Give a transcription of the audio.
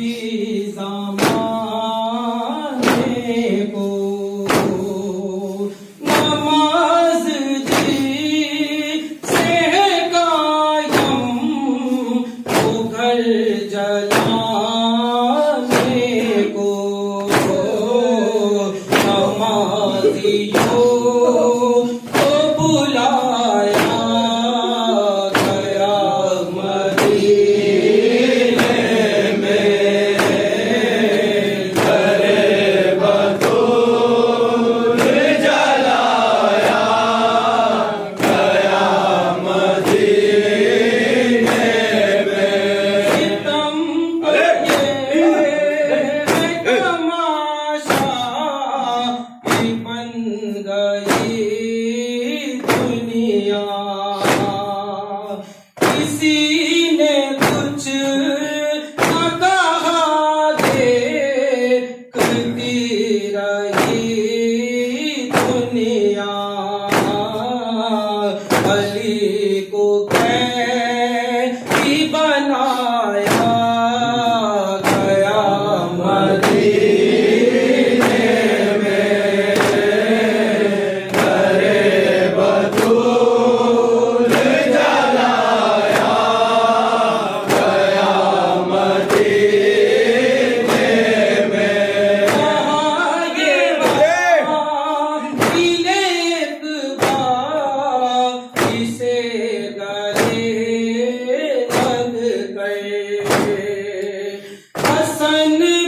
नबी ज़माने को नमाज से कायम वो घर जलाने को नमाजियों को बुलाया गया मदीने में करे बतूल जलाया गया मदीने में सितम ये तमाशा की बन गई दुनिया किसी ने कुछ न कहा देखती रही दुनिया अली को कैदी बनाया गया मदीने में करे बतूल जलाया गया मदीने में वहाँ ये मिले एक बार इसे गले लग गए हसन